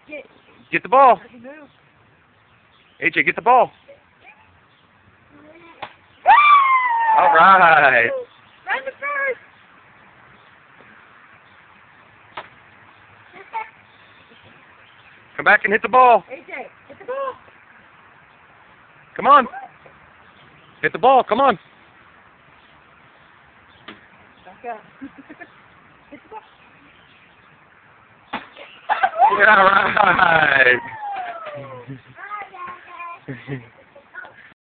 Get the ball. AJ, get the ball. All right. Run the first. Come back and hit the ball. AJ, hit the ball. Come on. Hit the ball. Come on. Back up. Hit the ball. Yeah, all right.